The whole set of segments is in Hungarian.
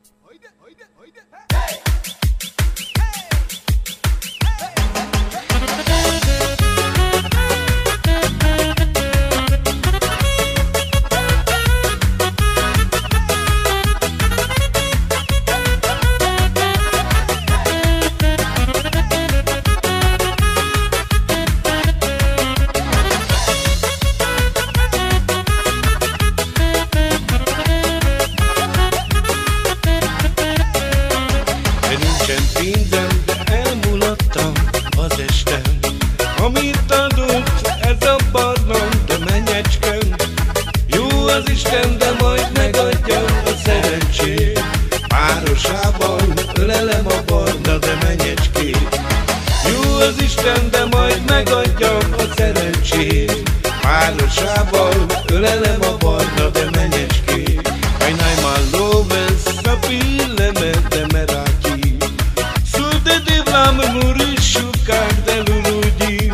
Amit adott ez a barlang, de menyecskem, jó az Isten, de majd megadja a szerencsét. Párosában ölelem a barna, de menyecskét. Jó az Isten, de majd megadja a szerencsét. Párosában ölelem a barna, de menyecskét. Ajnaj malo ves a pilleme, de meraki. Sude divlam murisukar de luludi.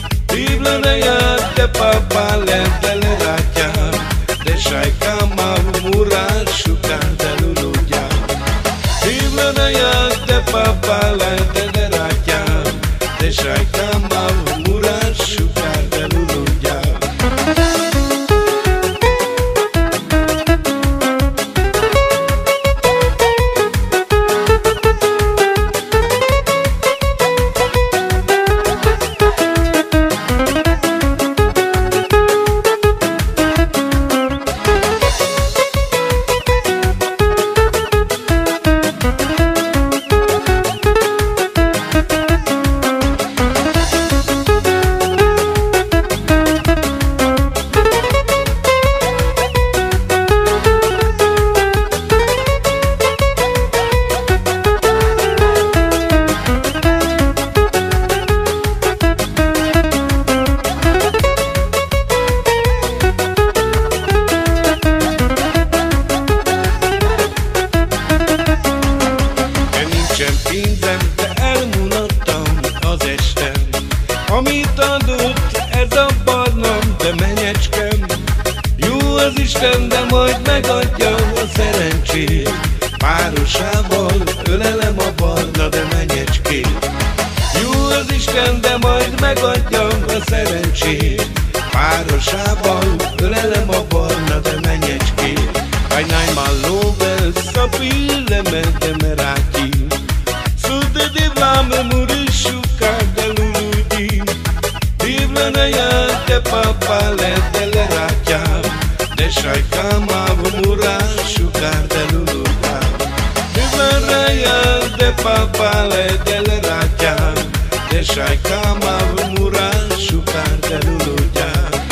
De papa lentele raja, de shaika mura shukar de luluja. Divlanaya de papa lentele raja, de shaika mura shukar de luluja. Amit adott ez a barlang, de menyecskem, jó az Isten, de majd megadja a szerencsét. Párosával ölelem a barna, de menyecskét. Jó az Isten, de majd megadja a szerencsét. Párosával ölelem a barna, de menyecskét. Ajnaj malo ves a pilleme, de meraki. Sude divlam murisukar de luludi. Divlanaya de papa lentele raja, de shaika mura shukar de luluja. Divlanaya de papa lentele raja, de shaika mura shukar de luluja.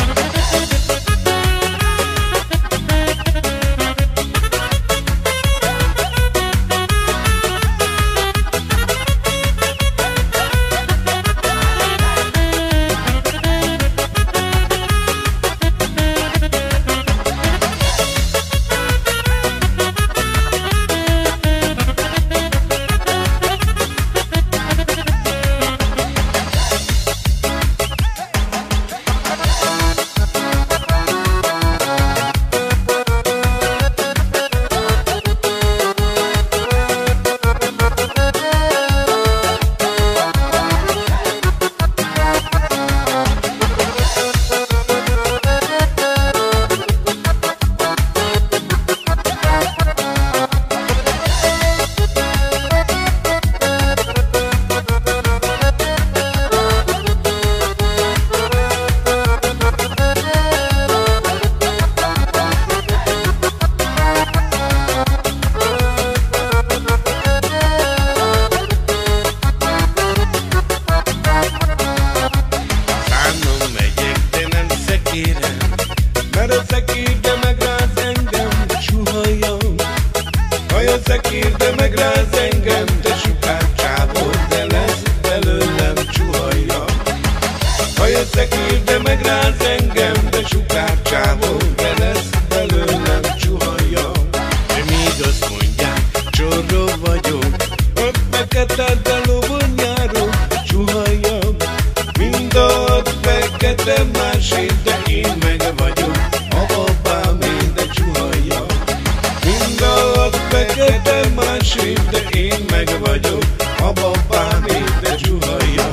Mert a szekír, de megráz engem, suhajjam. Haj a szekír, de megráz engem, te sukár csávó, de lesz belőlem csuhajjam. Haj a szekír, de megráz engem, de sukár csávó, de lesz belőlem csuhajjam. De még azt mondják, csorró vagyok, ott fekete, de lovon járok, csuhajjam. Mind ott fekete másét, de én meg vagyok, a babám én, de csuhajjam. Mind ott fekete másik, de én meg vagyok a babámé, de csuhajjam.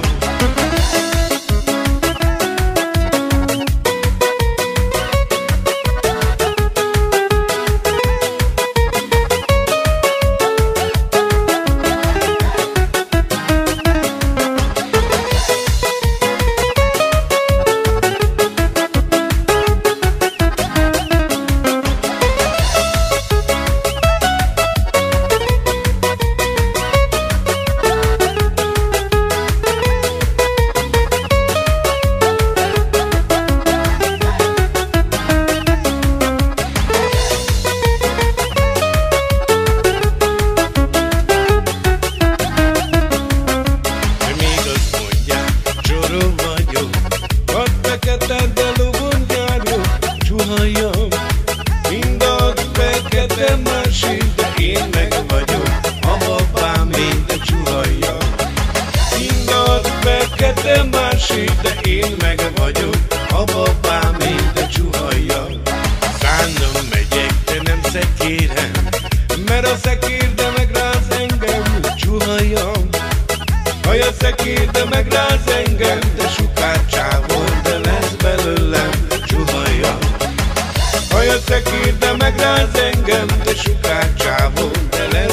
Csuhajjam, mindad fekete másik, de én meg vagyok a babámé, de csuhajjam. Mindad fekete másik, de én meg vagyok a babámé, de csuhajjam. Szánnom megyek, de nem szekérem, mert a szekér, de megráz engem, csuhajjam. Haj a szekér, de megráz engem, de sukárcsávon, de lesz belőlem, csuhajjam. Haj a szekér, de megráz engem, de sukárcsávon, de lesz